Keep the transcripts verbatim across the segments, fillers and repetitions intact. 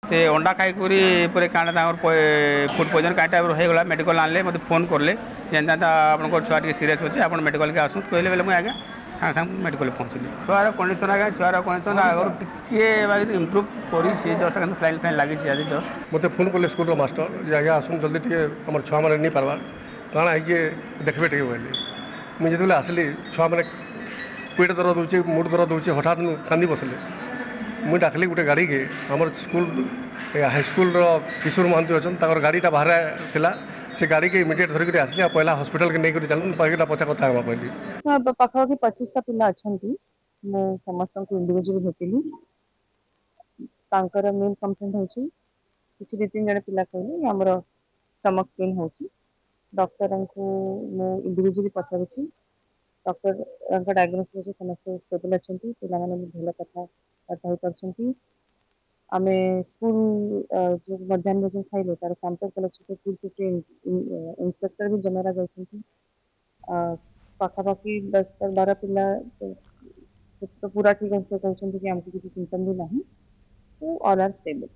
से अंडा खाई पूरे कांडा फुड पॉइजन का टाइप होगा मेडिकल आनले मत फोन करले जेनता आपन छुआ टी सीरीयस अच्छे आप मेडिकल के आसत कहले बेले मुझे आगे सागे सागे मेडिकल पहुँचली छुआर कंडीशन आगे छुआर कंडीशन आगर टी इम्प्रूव कर जस्ट स्लाइन फैन लगी आज जस्ट मत फोन कले स्कूल मास्टर जे आगे आसन जल्दी टे आम छुआ मैंने नहीं पार्बार काଣା है देखबे टे कहली मुझे जो आसली छुआ मैंने पेट दर्द होचे मुड दर्द होचे हठात कांदी बसले मुझे डाकली गोटे गाड़ी के आम स्कूल हाईस्कूल किशोर महांती अच्छा गाड़ीटा बाहर थिला से गाड़ी के इमिडिएट धरिक आसली पहला हॉस्पिटल के नहीं चल बाकी पचा कथा कहली पाखापाखि पच्चीस टा पिला अच्छा समस्त को इंडिविजुअल भेटली मेन कंप्लेंट होची किसी दु तीन जन पिला कहले आमर स्टमक पेन होची डॉक्टर को मु इंडिविजुअली पचारि डॉक्टर डायग्नोसिस समस्त स्टेबल अच्छा पिला भल कथा पार्टी आम स्कूल जो मध्याह्न भोजन खाइले तार sample collection food safety inspector भी जमेरा जाइछंती पाखापाखि दस बारह पिला तो पूरा ठीक है से कहते कि हमको किसी सिम्पटम भी नहीं तो ऑल आर स्टेबल।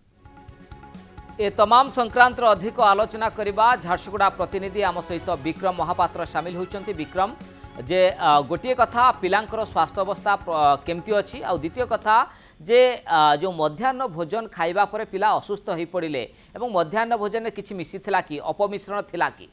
ए तमाम संक्रांत अधिक आलोचना करबा झारसुगुड़ा प्रतिनिधि आम सहित विक्रम महापात्र सामिल होइछंती। विक्रम जे गोटे कथा पिलांकर स्वास्थ्य अवस्था केमती अच्छी आ द्वितीय कथा जे जो मध्याह्न भोजन खाइबा परे पिला असुस्थ हो पड़े एवं मध्याह्न भोजन में किसी मिसी कि अपमिश्रण थिला कि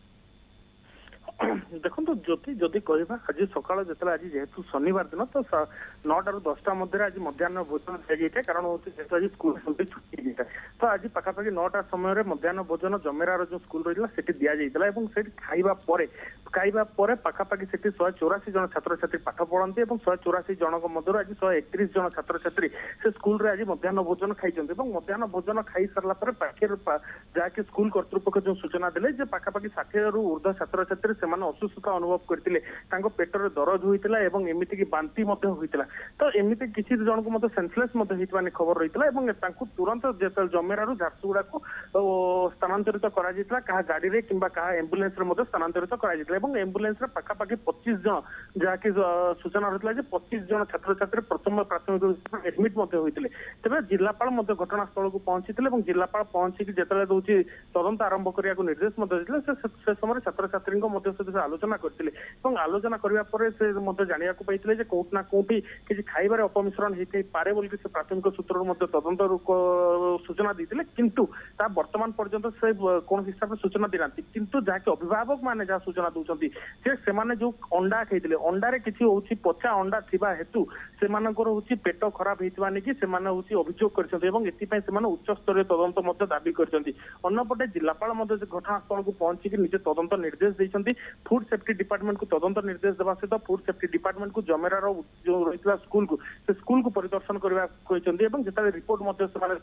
देखो जदि जदि कहवा आज सकाल जो आज जेहेतु शनिवार दिन तो नौटा रु दसटा मध्य आज मध्याह्न भोजन दिया कारण हूँ जेहेतु आज स्कूल छुट्टी जाए तो आज पाखापाखि नौटा समय मध्याह्न भोजन जमेरार जो स्कूल रही है दि जाता है खाइबा परे खाइबा परे पाखापाखि से शहे चौराशी जन छात्र छात्री पाठ पढ़ाते और शहे चौराशी जन मध्य आज शहे एकतीस जन छात्र छात्री से स्कूल आज मध्याह्न भोजन खाई मध्याह्न भोजन खाई सारा पाखे जहाँकि स्कूल कर्तृपक्ष जो सूचना देते पाखापाखि षाठिए रु ऊर्ध्व छात्र छात्री से असुस्थता अनुभव करते पेटर दरज होता है एमती बांति होता तो एमती किसी जन को सेंसलेस खबर रही है तुरंत जमेरारू झारसुगुड़ा को स्थानांतरित करा गाड़ी में कि एम्बुलेंस स्थानांतरित करा एम्बुलेंस पाखापाखि पच्चीस जन जहाँकि सूचना रही है पच्चीस जन छात्र छात्री प्रथम प्राथमिक एडमिट होते तेज जिलापाल घटनास्थल को पहुंची जिलापाल पहुंची जिते दूसरी तदंत आरंभ करने को निर्देश से समय छात्र छात्री सहित आलोचना करते आलोचना करने से जाना पाई कौटना कौटी किसी खाइबार अपमिश्रण होते पारे बोल से प्राथमिक सूत्र तदंत सूचना देते किंतु ता वर्तमान पर्यंत से कौन हिसाब से सूचना देना किंतु जहाँकि अभिभावक मैंने जहाँ सूचना दूसरी से माने जो अंडा खाई अंडारे किसी हूँ पचा अंडा थिबा हेतु से हूँ पेट खराब होता नहीं कि अभियोग कर उच्च स्तरीय तदंत दाबी करपटे जिलापाल घटनास्थल को पहुंची निजे तदंत निर्देश देते फूड सेफ्टी डिपार्टमेंट को तदंत निर्देश देवा सहित फूड सेफ्टी डिपार्टमेंट को जमेरार जो रही स्कूल को से स्कूल को परिदर्शन करने जो रिपोर्ट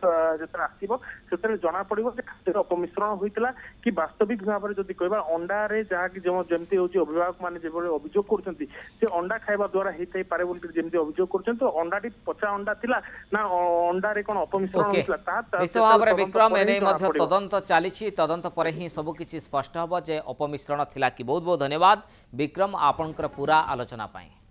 आसो जना पड़ो खाद्य अपमिश्रण होता कि वास्तविक भाव में जब कह अंडारे जहाँकि जमी हूँ अभिभावक मैंने जो अभियोग कर अंडा खाइबा द्वारा होता पारे जमी अभियोग कर तो अंडाटी पचा अंडा थिला ना अंडारे कौन अपमिश्रण होता विक्रम एने तदंत चली तदंत पर ही सबकि स्पष्ट हम जे अपमिश्रण थिला कि बहुत बहुत धन्यवाद विक्रम आपनकर पूरा आलोचना पाई।